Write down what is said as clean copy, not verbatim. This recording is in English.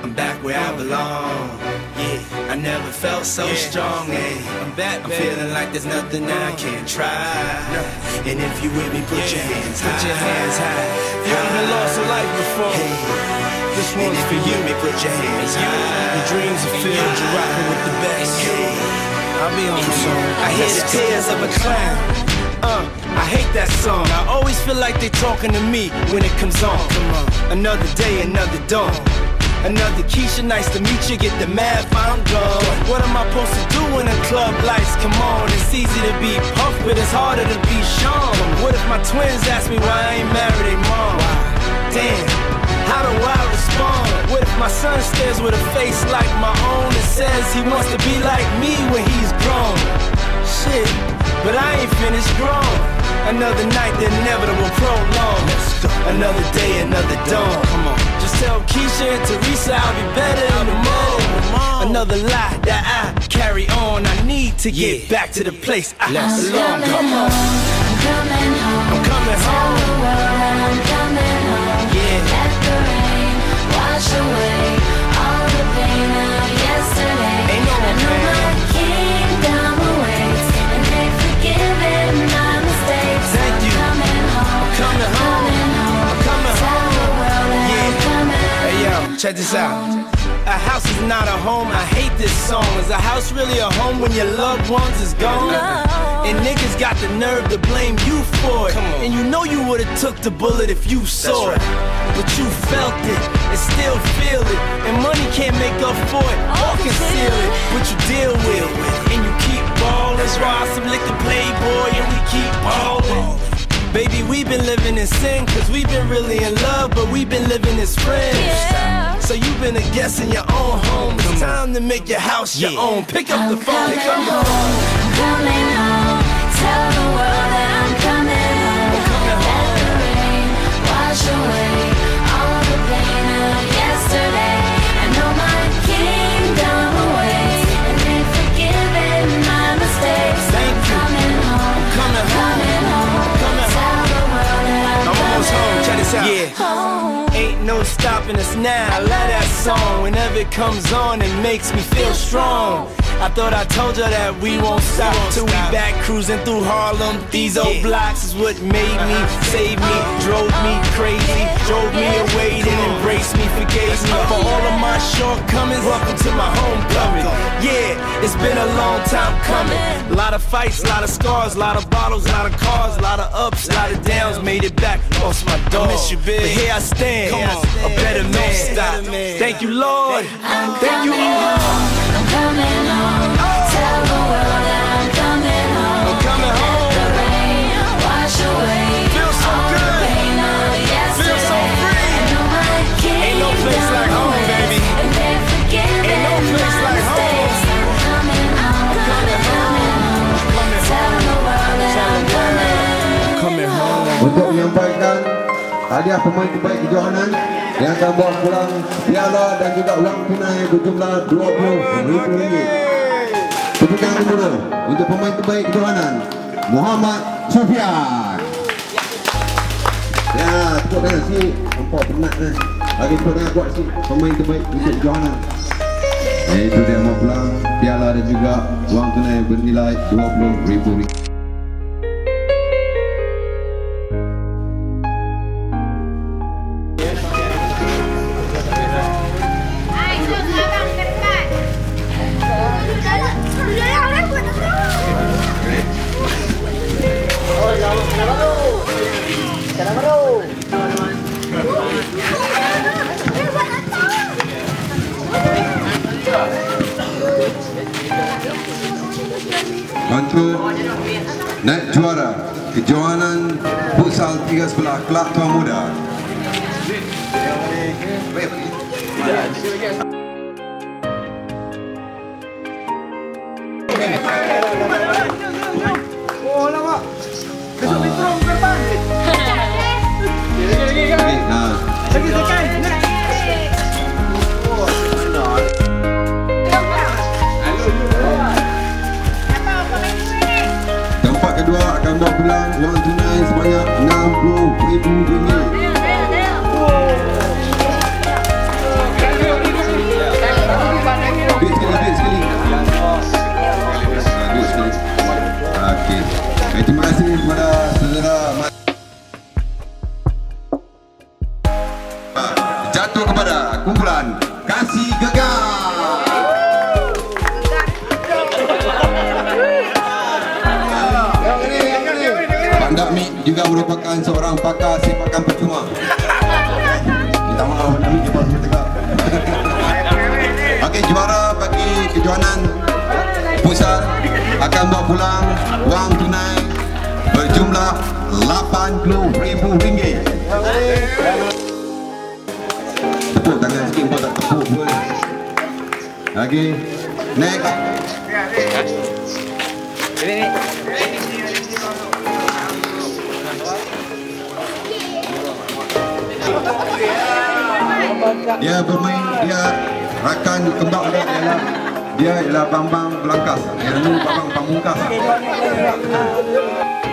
I'm back where I belong. Yeah, I never felt so strong. I'm back, I'm feeling like there's nothing I can't try. And if you with me, put your hands high. Put your hands high. You haven't lost a life before. This one's for you. Put your hands high. Your dreams are filled, you're rocking with the best. I'll be on the song. I hear the tears of a clown. I hate that song. I always feel like they talking to me when it comes on. Another day, another dawn. Another Keisha, nice to meet you. Get the math, I'm gone. What am I supposed to do when the club lights come on? It's easy to be Puff, but it's harder to be Sean. What if my twins ask me why I ain't married their mom? Damn, how do I respond? What if my son stares with a face like my own and says he wants to be like me when he's grown? Shit, but I ain't finished grown. Another night, the inevitable prolong. Another day, another dawn. Come on. Just tell Keisha and Teresa I'll be better in the morning. Another lie that I carry on. I need to get back to the place I belong. Come on. I'm coming home. I'm coming home. Tell the world that I'm coming home. Yeah. Let the rain wash away all the pain of yesterday. Ain't no I know pain. my kingdom awaits, and they've forgiven my mistakes. Thank you. I'm coming home. I'm coming home. I'm coming Tell home. the world that I'm coming Hey yo, check this out. A house is not a home, I hate this song. Is a house really a home when your loved ones is gone? And niggas got the nerve to blame you for it. And you know you would've took the bullet if you saw it. But you felt it and still feel it. And money can't make up for it or conceal it. But you deal with it and you keep ballin'. Ride some liquor Playboy and we keep ballin'. Baby, we've been living in sin, cause we've been really in love, but we've been living as friends. So you've been a guest in your own home. It's time to make your house your own. Pick up the phone, pick up the phone. I'm coming home. Tell the world that I'm coming home. Let the rain wash away all the pain of yesterday. I know my kingdom awaits, and they've forgiven my mistakes. Thank you. Coming home. Coming home. Coming Tell the world that I'm almost home, check this out. home. Ain't no stopping us now. I love that song. Whenever it comes on, it makes me feel strong. I thought I told you that we won't stop till we back cruising through Harlem. These old blocks is what made me, saved me, drove me crazy, drove me away, then embraced me, forgave me for all of my shortcomings. Welcome to my homecoming. Yeah, it's been a long time coming. A lot of fights, a lot of scars, a lot of bottles, a lot of cars, a lot of ups, a lot of downs. Made it back, lost my dog. Miss you, big. But here I stand, a better man. Stop. Thank you, Lord. Thank you, all. I'm coming home. Tell the world that I'm coming home. I'm coming home. Let the rain wash away Feel so all good. the pain of yesterday. Feel so free. I know my Ain't no place like home, kingdom baby. awaits, and they've forgiven Ain't no place my like home. mistakes. I'm coming home. coming Coming home. Tell the world that I'm coming home. Untuk menyampaikan hadiah pemain terbaik kejohanan yang akan bawa pulang piala dan juga wang tunai berjumlah RM20,000. Tepukan dulu untuk pemain terbaik kejohanan Muhammad Sufian. Ya, tepuk tangan si nampak penat kan. Lagi tepuk tangan kuat si pemain terbaik untuk kejohanan. Itu dia bawa pulang piala dan juga wang tunai bernilai RM20,000. Untuk naik juara kejohanan futsal 3 sebelah kelab Tuan Muda. Oh, lama. Besok intro ke depan. Nah, Lagi tekan. tempat kedua akan bawa pulang wang tunai sebanyak RM60,000. si Gegar. Pak Dakmi juga merupakan seorang pakar sepakan percuma. Minta maaf, Pak Dakmi dia baru tegak. Okey, juara bagi kejuanan pusat akan bawa pulang wang tunai berjumlah RM80,000. Tepuk tangan sikit pun tak tepuk pun. Okey, next. Dia bermain, dia rakan kembang dia ialah Bambang Belangkas. Yang ini Bambang Pamungkas.